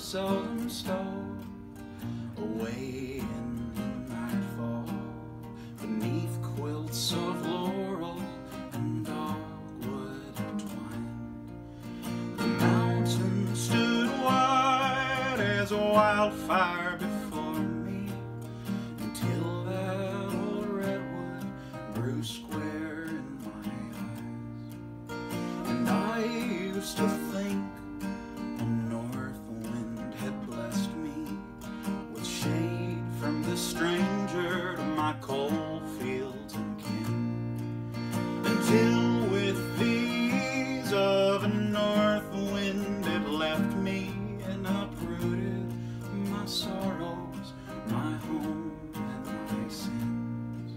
seldom stow away in the nightfall beneath quilts of laurel and dogwood twine. The mountain stood white as a wildfire before me until that old redwood grew square in my eyes. And I used to think a north wind had blessed me with shade from the stranger to my coal fields and kin, until with the ease of a north wind it left me and uprooted my sorrows, my home and my sins.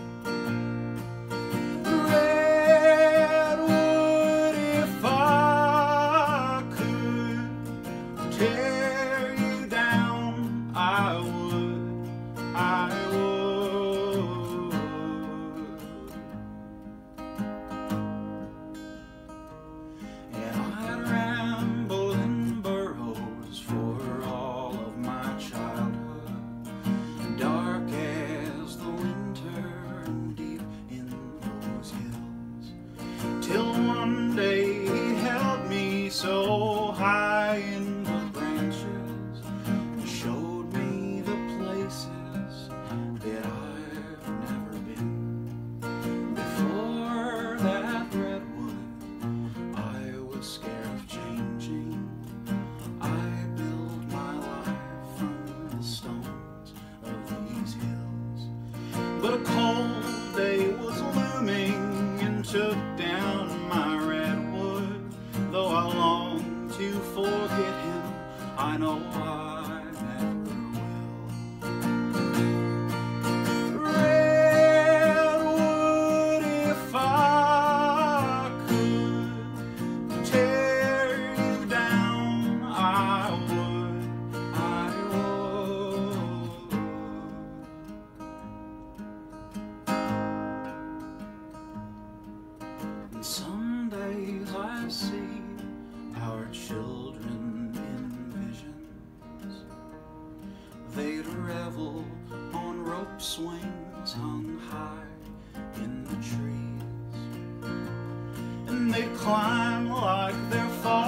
Redwood, if I could tear you down, I would, I would. And I'd ramble in burrows for all of my childhood, dark as the winter and deep in those hills, till one day he held me so high in the branches and showed me the places that I've never been. Before that redwood, I was scared of changing. I built my life from the stones of these hills. But a cold day was looming and took down my redwood. Though I long to forget him, I know I never will. Redwood, if I could tear you down, I would, I would. And some days I see our children in visions. They'd revel on rope swings hung high in the trees, and they'd climb like they're falling